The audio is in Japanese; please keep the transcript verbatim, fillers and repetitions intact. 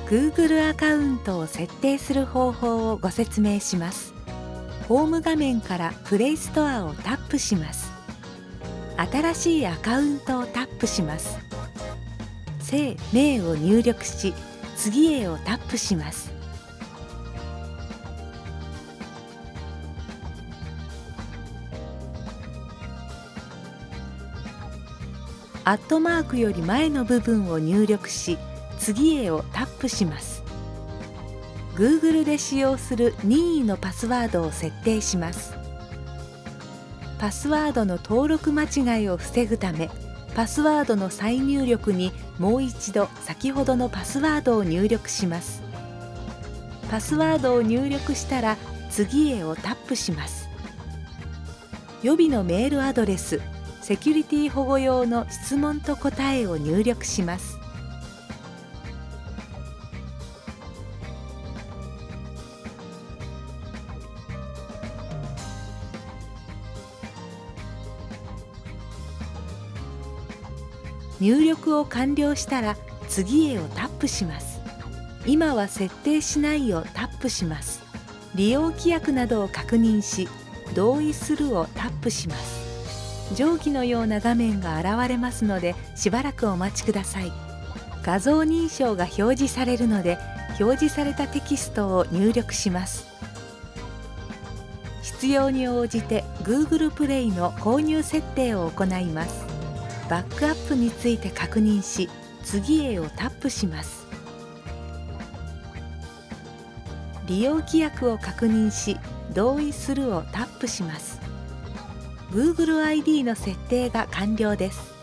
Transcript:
Google アカウントを設定する方法をご説明します。ホーム画面からプレイストアをタップします。新しいアカウントをタップします。姓名を入力し、次へをタップします。アットマークより前の部分を入力し、次へをタップします。Google で使用する任意のパスワードを設定します。パスワードの登録間違いを防ぐため、パスワードの再入力にもう一度先ほどのパスワードを入力します。パスワードを入力したら次へをタップします。予備のメールアドレス、セキュリティ保護用の質問と答えを入力します。入力を完了したら次へをタップします。今は設定しないをタップします。利用規約などを確認し、同意するをタップします。上記のような画面が現れますので、しばらくお待ちください。画像認証が表示されるので、表示されたテキストを入力します。必要に応じて Google プレイの購入設定を行います。バックアップについて確認し、次へをタップします。利用規約を確認し、同意するをタップします。Google アイディー の設定が完了です。